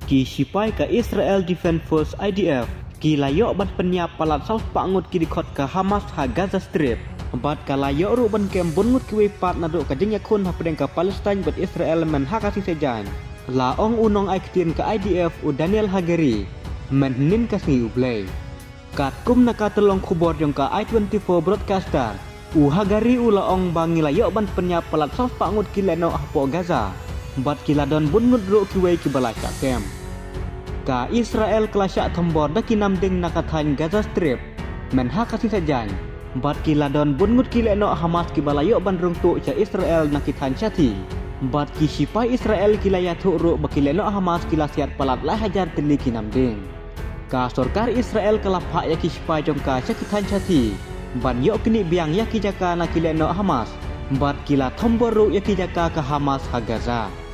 Ki sipai ke Israel Defense Force IDF ki layok ban penyap palat saus pangut ki dikot ke Hamas ha Gaza Strip. Bat ka layok ru ban kem bungut ki wepat naduk ka jeng yakun ha pedeng ke Palestine bat Israel men ha kasih sejan. La ong unong ai ketien ke IDF u Daniel Hagari men nin kasni ublay. Kat kum naka telong kubor jong ka I24 broadcaster. U Hagari u la ong bangi layok ban penyap palat saus pangut ki leno hapo Gaza. Bat kiladon bungut ru ki wei ki balaka kem. Ka Israel kelasyak thambor da kinam ding nakathan Gaza Strip men ha kasih sajan. Bat kiladon bungut ki leno Hamas ki balayok ban rungtu ca Israel nakithan chati. Bat ki sipai Israel ki layatu ru bakileno Hamas ki lasiat palat la hajar tili kinam ding. Ka sorkar Israel kelapha ya ki sipai jongka chakithan chati. Ban yok kini biang ya ki jaka nakileno Hamas. Bat kila thambor ru ya ki jaka ke Hamas ha Gaza.